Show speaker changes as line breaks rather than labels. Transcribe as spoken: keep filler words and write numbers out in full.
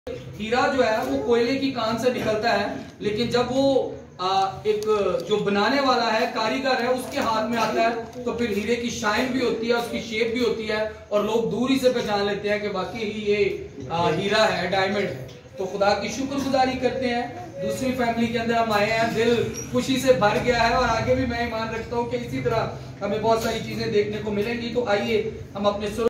हीरा जो है वो कोयले की कान से निकलता है, लेकिन जब वो आ, एक जो बनाने वाला है, कारीगर है, उसके हाथ में आता है तो फिर हीरे की शाइन भी होती है, उसकी शेप भी होती है और लोग दूर ही से पहचान लेते हैं कि वाकई ही ये आ, हीरा है, डायमंड है। तो खुदा की शुक्रगुजारी करते हैं। दूसरी फैमिली के अंदर हम आए हैं, दिल खुशी से भर गया है और आगे भी मैं ईमान रखता हूँ कि इसी तरह हमें बहुत सारी चीजें देखने को मिलेंगी। तो आइए हम अपने